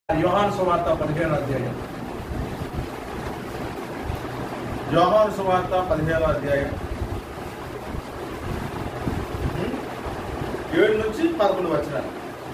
యోహాను సువార్త 15వ అధ్యాయం. యోహాను సువార్త 15వ అధ్యాయం 7 నుంచి 11 వచనాలు.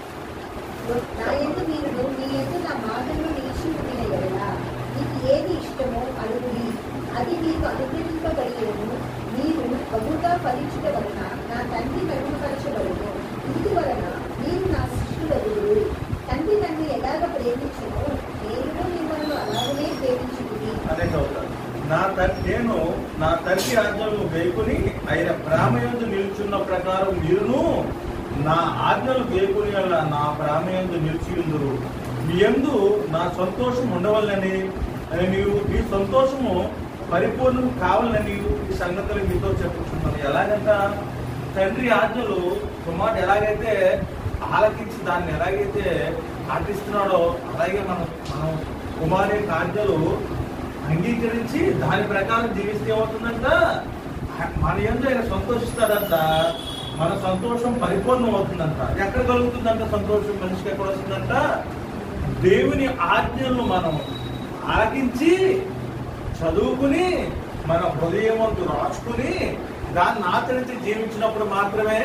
నా యందు మీరును మీ యందు నా మాటలను నిలిచి ఉండిన యెడల మీకు ఏది ఇష్టమో అడుగుడి, అది మీకు అనుగ్రహింపబడేను. మీరు బహుగా ఫలించుట వలన నా తండ్రి మహిమపరచబడును. ఇందువలన మీరు నా శిష్యులగుదురు. తండ్రి నన్ను ఎలాగ ప్రేమించునో నేను మిమ్మల్ని అలాగనే ప్రేమించుకుని అనే చదువుతాను. నేను నా తండ్రి ఆజ్ఞలు గైకొని ఆయన ప్రేమయందు నిలుచున్న ప్రకారం మీరును నా ఆజ్ఞలు గైకొని నా ప్రేమయందు నిలిచి ఉందురు. మీ యందు నా సంతోషం ఉండవాలని నీవు ఈ సంతోషము పరిపూర్ణం కావాలని ఈ సంగతులు మీతో చెప్పుకుంటున్నాను. ఎలాగంట తండ్రి ఆజ్ఞలు కుమారుడు ఎలాగైతే ఆలకించి దాన్ని ఎలాగైతే పాటిస్తున్నాడో అలాగే మనం కుమారు యొక్క ఆజ్ఞలు అంగీకరించి దాని ప్రకారం జీవిస్తే ఏమవుతుందంట, మన యందు ఆయన సంతోషిస్తాడంట. మన సంతోషం పరిపూర్ణం అవుతుందంట. ఎక్కడ కలుగుతుందంట సంతోషం? మనిషికి ఎక్కడ వస్తుందంట? దేవుని ఆజ్ఞలను మనం ఆలకించి చదువుకుని మన హృదయమంతు రాసుకుని దాన్ని ఆచరించి జీవించినప్పుడు మాత్రమే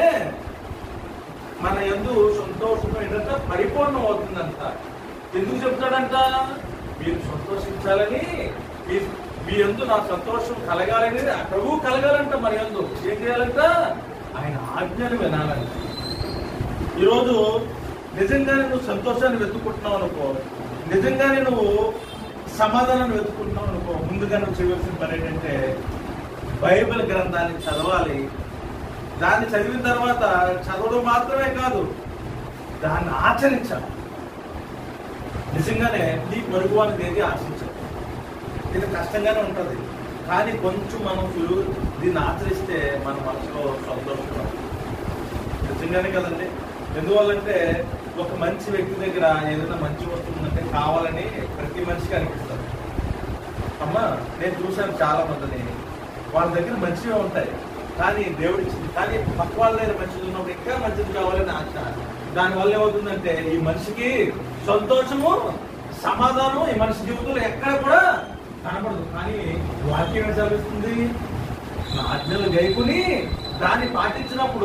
మన యందు సంతోషం ఏంటంటే పరిపూర్ణం అవుతుందంట. ఎందుకు చెప్తాడంట? మీరు సంతోషించాలని, మీ యందు నా సంతోషం కలగాలని, ప్రభు కలగాలంట. మన యందు ఏం చేయాలంట? ఆయన ఆజ్ఞలు వినాలంట. ఈరోజు నిజంగానే నువ్వు సంతోషాన్ని వెతుక్కుంటున్నావు అనుకో, నిజంగానే నువ్వు సమాధానాన్ని వెతుక్కుంటున్నావు అనుకో, ముందుగా నువ్వు చేయవలసిన పని ఏంటంటే బైబిల్ గ్రంథాన్ని చదవాలి. దాన్ని చదివిన తర్వాత చదవడం మాత్రమే కాదు, దాన్ని ఆచరించాలి. నిజంగానే నీ పొరుగు వాళ్ళకి ఏది ఆశించాలి. ఇది కష్టంగానే ఉంటుంది, కానీ కొంచెం మనం దీన్ని ఆచరిస్తే మన మనసులో సంతోషం నిజంగానే కదండి. ఎందువల్లంటే ఒక మంచి వ్యక్తి దగ్గర ఏదైనా మంచి వస్తుందంటే కావాలని ప్రతి మనిషికి అనిపిస్తుంది. అమ్మా నేను చూశాను చాలా మందిని, వాళ్ళ దగ్గర మంచిగా ఉంటాయి కానీ దేవుడు ఇచ్చింది, కానీ పక్క వాళ్ళ దగ్గర మంచిది ఉన్నప్పుడు ఇంకా మంచిది కావాలని ఆశ. దానివల్ల ఏమవుతుందంటే ఈ మనిషికి సంతోషము సమాధానం ఈ మనిషి జీవితంలో ఎక్కడ కూడా కనపడదు. కానీ వాక్యం ఏం చదివిస్తుంది? నా ఆజ్ఞలు గైకుని దాన్ని పాటించినప్పుడు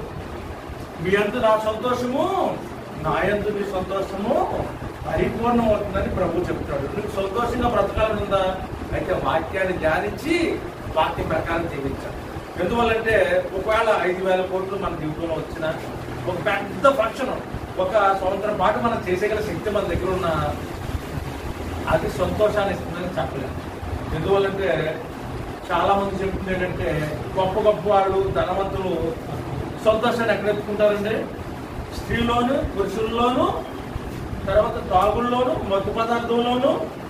మీ యందు నా సంతోషము, నా యందు మీ సంతోషము పరిపూర్ణం అవుతుందని ప్రభు చెప్తాడు. నీకు సంతోషంగా బ్రతకాలని ఉందా? అయితే వాక్యాన్ని ధ్యానించి వాక్య ప్రకారం జీవించాలి. ఎందువల్లంటే ఒకవేళ 5,000 కోట్లు మన జీవితంలో వచ్చిన ఒక పెద్ద ఫంక్షన్ ఒక సంవత్సరం పాటు మనం చేసేగల శక్తి మన దగ్గర ఉన్న అది సంతోషాన్ని ఇస్తుందని చెప్పలేదు. ఎందువల్లంటే చాలా మంది చెప్తుంది ఏంటంటే గొప్ప గొప్ప వాళ్ళు ధనవంతులు సంతోషాన్ని ఎక్కడ ఎత్తుకుంటారండి? స్త్రీలోను, పురుషుల్లోను, తర్వాత తాగుల్లోను, మత్తు పదార్థంలోను,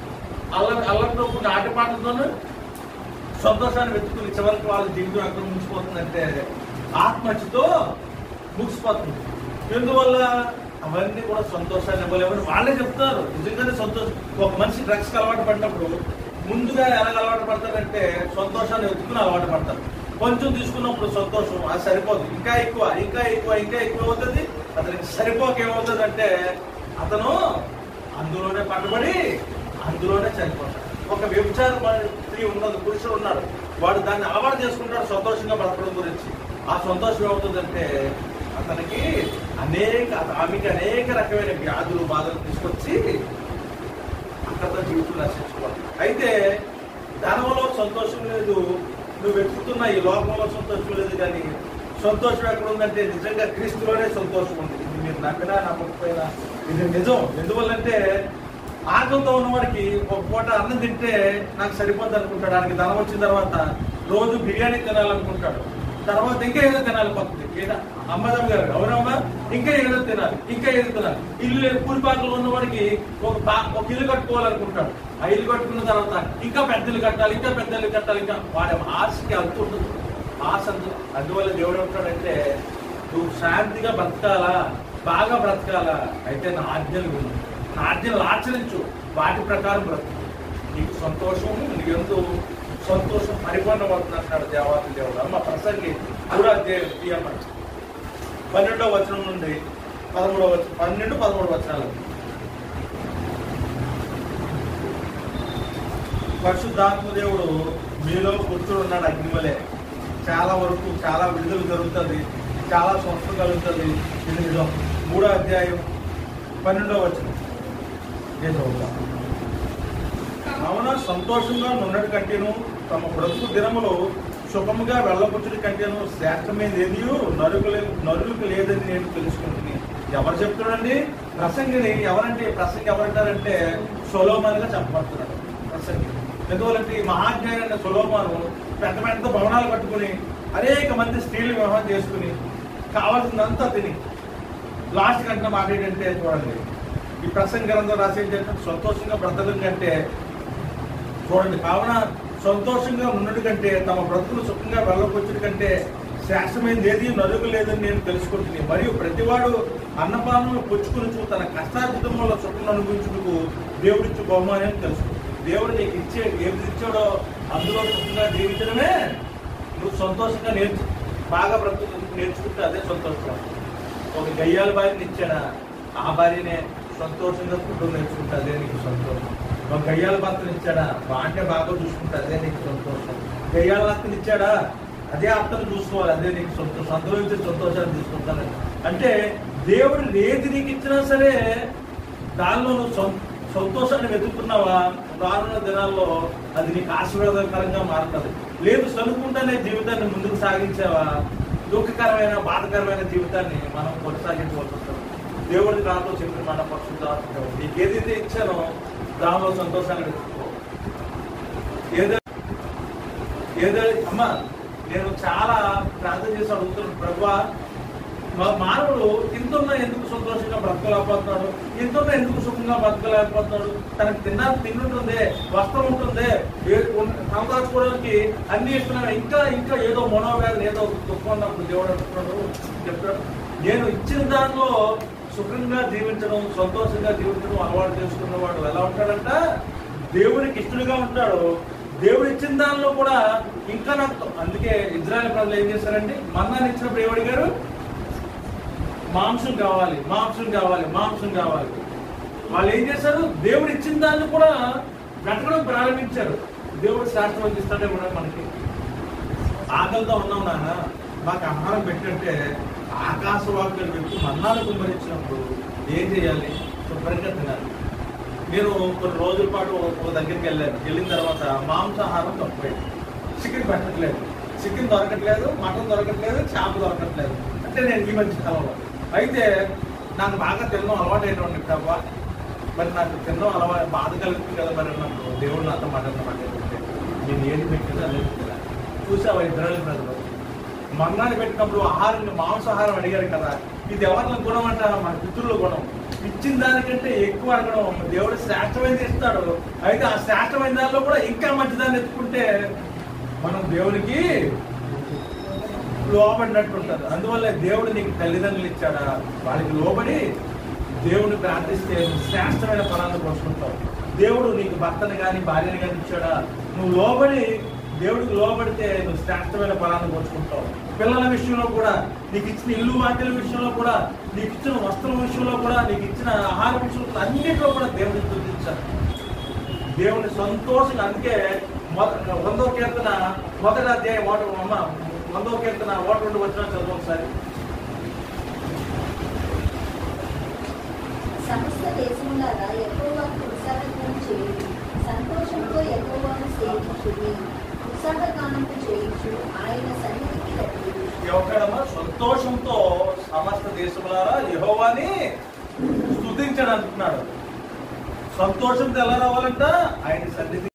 అల్లరితో కూడిన ఆటపాటలతోనూ సంతోషాన్ని వెతుకుని చివరికి వాళ్ళ జీవితం ఎక్కడ ముగిసిపోతుందంటే ఆత్మహత్యతో ముగిసిపోతుంది. ఎందువల్ల? అవన్నీ కూడా సంతోషాన్ని ఇవ్వలేమని వాళ్ళే చెప్తారు. నిజంగానే సంతోషం. ఒక మనిషి డ్రగ్స్కి అలవాటు పడినప్పుడు ముందుగా ఎలా అలవాటు పడతారంటే సంతోషాన్ని వెతుకుని అలవాటు పడతారు. కొంచెం తీసుకున్నప్పుడు సంతోషం అది సరిపోదు, ఇంకా ఎక్కువ ఇంకా ఎక్కువ ఇంకా ఎక్కువ అవుతుంది. అతనికి సరిపోక ఏమవుతుంది అంటే అతను అందులోనే పట్టుబడి అందులోనే చనిపోతాడు. ఒక వ్యభిచార స్త్రీ ఉన్నది, పురుషుడు ఉన్నాడు, వాడు దాన్ని అలవాటు చేసుకుంటాడు సంతోషంగా బ్రతకడం గురించి. ఆ సంతోషం ఏమవుతుందంటే అతనికి ఆమెకి అనేక రకమైన వ్యాధులు బాధలు తీసుకొచ్చి అక్కడితో జీవితం నశించుకోవాలి. అయితే ధనంలో సంతోషం లేదు, నువ్వు వెతుకుతున్న ఈ లోకంలో సంతోషం లేదు. కానీ సంతోషం ఎక్కడ ఉందంటే నిజంగా క్రీస్తులోనే సంతోషం ఉంది. ఇది మీరు నమ్మినా నమ్మకపోయినా ఇది నిజం. ఎందువల్లంటే ఆకలితో ఉన్నవాడికి ఒక పూట అన్నం తింటే నాకు సరిపోద్ది అనుకుంటాడు. ఆయనకి ధనం వచ్చిన తర్వాత రోజు బిర్యానీ తినాలనుకుంటాడు, తర్వాత ఇంకా ఏదో తినాలి. పక్కకి అమ్మదమ్మ గారు అవునమ్మా ఇంకా ఏదో తినాలి, ఇంకా ఏదో తినాలి. ఇల్లు కూలిపాకలు ఉన్నవాడికి ఒక ఇల్లు కట్టుకోవాలనుకుంటాడు. ఆ ఇల్లు కట్టుకున్న తర్వాత ఇంకా పెద్ద ఇల్లు కట్టాలి, ఇంకా పెద్ద ఇల్లు కట్టాలి. ఇంకా వాడి ఆశకి అంత ఉంటుంది, ఆశ అంత. అందువల్ల దేవుడు ఏమంటాడంటే నువ్వు శాంతిగా బ్రతకాలా, బాగా బ్రతకాలా, అయితే నా ఆజ్ఞలు విను, నా ఆజ్ఞలు ఆచరించు, వాటి ప్రకారం బ్రతుకు, నీకు సంతోషం, నీకు ఎంతో సంతోషం పరిపూర్ణం అవుతుంది అంటాడు దేవాది దేవుడు. అమ్మ ప్రసంగి 12వ వచనం నుండి 12, 13 వచనాలు. పరిశుద్ధాత్మ దేవుడు మీలో కూర్చొని ఉన్నాడు అగ్నివలే. చాలా వరకు చాలా విడుదల జరుగుతుంది, చాలా స్వస్థత కలుగుతుంది. ఇది 3వ అధ్యాయం 12వ వచనం నేను చదువుతాను. కావున సంతోషంగా ఉన్నటి కంటేను తమ బ్రతుకు దినములో సుఖముగా వెళ్ళబుచ్చుడి కంటేను శ్రేష్టమైనది ఏదియో నరులకు లేదని నేను తెలుసుకుంటున్నాను. ఎవరు చెప్తున్నాడండి? ప్రసంగిని. ఎవరంటే ప్రసంగి ఎవరంటారంటే సొలొమోనుగా చెప్పబడుతున్నాడు ప్రసంగి. ఎందువల్లంటే ఈ మహాజ్ఞాని సొలొమోను పెద్ద పెద్ద భవనాలు కట్టుకుని అనేక మంది స్త్రీలు వివాహం చేసుకుని కావాల్సిందంతా తిని లాస్ట్ కంటే మాట ఏంటంటే చూడండి, ఈ ప్రసంగ గ్రంథం రాసేంటే సంతోషంగా బ్రతకడం కంటే చూడండి, కావున సంతోషంగా ఉన్నటి కంటే తమ బ్రతుకులు సుఖంగా వెళ్ళకొచ్చుడి కంటే శాశ్వతమైనది ఏది నరుగు లేదని నేను తెలుసుకుంటున్నాను. మరియు ప్రతివాడు అన్నపానములు పుచ్చుకుని తన కష్టార్జితం వల్ల సుఖం అనుభవించుటకు దేవుడిచ్చు బహుమానం తెలుసుకుంటుంది. దేవుడు నీకు ఏది ఇచ్చాడో అందులో సుఖంగా జీవించడమే నువ్వు సంతోషంగా బాగా బ్రతుకు నేర్చుకుంటే అదే సంతోషం. ఒక గయ్యాల భార్యని ఇచ్చాడా, ఆ భార్యనే సంతోషంగా కుటుంబం నేర్చుకుంటే అదే నీకు సంతోషం. ఒక గయ్యాల భర్తను ఇచ్చాడా, అంటే బాగా చూసుకుంటే అదే నీకు సంతోషం. గయ్యాల అత్తని ఇచ్చాడా, అదే అత్తను చూసుకోవాలి, అదే నీకు సంతోషం. అందులో నుంచి సంతోషాన్ని తీసుకుంటాను. అంటే దేవుడు ఏది నీకు ఇచ్చినా సరే దానిలో నువ్వు సంతోషాన్ని వెతుకుతున్నావా, రానున్న దినాల్లో అది నీకు ఆశీర్వాదకరంగా మారుతుంది. లేదు చదువుకుంటానే జీవితాన్ని ముందుకు సాగించావా, దుఃఖకరమైన బాధకరమైన జీవితాన్ని మనం కొనసాగించవలసి వస్తుంది. దేవుడి నాతో చెప్పిన మన పరిశుద్ధాత్మ నీకు ఏదైతే ఇచ్చానో దానిలో సంతోషాన్ని వెతుక్కో. ఏదో అమ్మా నేను చాలా ప్రార్థన చేసి అడుగుతున్నాను, ప్రభువా మానవుడు ఇంతున్నా ఎందుకు సంతోషంగా బ్రతకలేకపోతున్నాడు, ఇంతున్నా ఎందుకు సుఖంగా బ్రతకలేకపోతున్నాడు, తనకు తింటుందే, వస్త్రం ఉంటుందే, సంతోషించుకోవడానికి అన్ని ఇస్తున్నాడు, ఇంకా ఇంకా ఏదో మనోవేదన ఏదో దుఃఖం ఉన్నప్పుడు దేవుడు అంటున్నాడు చెప్తాడు. నేను ఇచ్చిన దానిలో సుఖంగా జీవించడం, సంతోషంగా జీవించడం అలవాటు చేసుకున్నవాడు ఎలా ఉంటాడంట, దేవుడికి ఇష్టడుగా ఉంటాడు. దేవుడు ఇచ్చిన దానిలో కూడా ఇంకా నాకు. అందుకే ఇజ్రాయెల్ ప్రజలు ఏం చేశారండి, మన్నాన్ని ఇచ్చినప్పుడు ఏమడిగారు, మాంసం కావాలి, మాంసం కావాలి, మాంసం కావాలి. వాళ్ళు ఏం చేశారు, దేవుడు ఇచ్చిన దాన్ని కూడా వెతకడం ప్రారంభించారు. దేవుడు శాస్త్రం ఇస్తాడే కూడా మనకి ఆకలితో ఉన్నాం నాన్న మాకు ఆహారం పెట్టంటే ఆకాశవాక్యాలు పెట్టి మన్నాలు కుమ్మరించినప్పుడు ఏం చేయాలి, శుభ్రంగా తినాలి. నేను కొన్ని రోజుల పాటు ఒక దగ్గరికి వెళ్ళిన తర్వాత మాంసాహారం తక్కువైంది. చికెన్ పెట్టట్లేదు, చికెన్ దొరకట్లేదు, మటన్ దొరకట్లేదు, చేప దొరకట్లేదు. అంటే నేను ఈ మధ్య కాలంలో అయితే నాకు బాగా తినడం అలవాటు అయినవాడిని ప్రభావ. మరి నాకు తినడం అలవాటు బాధ కలుగుతుంది కదా మరి అన్నప్పుడు దేవుడు నాతో మాట్లాడితే నేను ఏది పెట్టినా అదే పెట్టినా. చూసావా ఇజ్రాయెల్ ప్రజలు మన్నాన్ని పెట్టినప్పుడు మాంసాహారం అడిగారు కదా, ఇది ఎవరిని గుణం అంట, మన పితృల గుణం. ఇచ్చిన దానికంటే ఎక్కువ అడగడం. దేవుడు శ్రేష్టమైనది ఇస్తాడు, అయితే ఆ శ్రేష్టమైన దానిలో కూడా ఇంకా మంచిదాన్ని ఎత్తుకుంటే మనం దేవునికి లోబడినట్టు ఉంటుంది. అందువల్ల దేవుడు నీకు తల్లిదండ్రులు ఇచ్చాడా, వాళ్ళకి లోబడి దేవుడిని ప్రార్థిస్తే నువ్వు శ్రేష్టమైన ఫలాన్ని పోసుకుంటావు. దేవుడు నీకు భర్తని కానీ భార్యని కానీ ఇచ్చాడా, నువ్వు లోబడి దేవుడికి లోబడితే నువ్వు శ్రేష్టమైన ఫలాన్ని పోసుకుంటావు. పిల్లల విషయంలో కూడా, నీకు ఇచ్చిన ఇల్లు వాటిల విషయంలో కూడా, నీకు ఇచ్చిన వస్త్రం విషయంలో కూడా, నీకు ఇచ్చిన ఆహార విషయంలో అన్నింటిలో కూడా దేవుడిని స్తుతించాలి. దేవుని సంతోషంగా. అందుకే 100వ కీర్తన 1వ అధ్యాయం 100వ కీర్తన 1-2 వచనాలు చదువు ఒకసారి. సమస్త దేశములారా యెహోవాకు ఉత్సాహగానం చేయుడి, సంతోషంతో యెహోవాను సేవించుడి, ఉత్సాహగానము చేయించు, ఆయన సన్నిధికి రండి. ఎవరికడమ్మా సంతోషంతో సమస్త దేశములారా యెహోవాని స్తుతించడం అంటున్నాడు. సంతోషంతో ఎలా రావాలంట, ఆయన సన్నిధి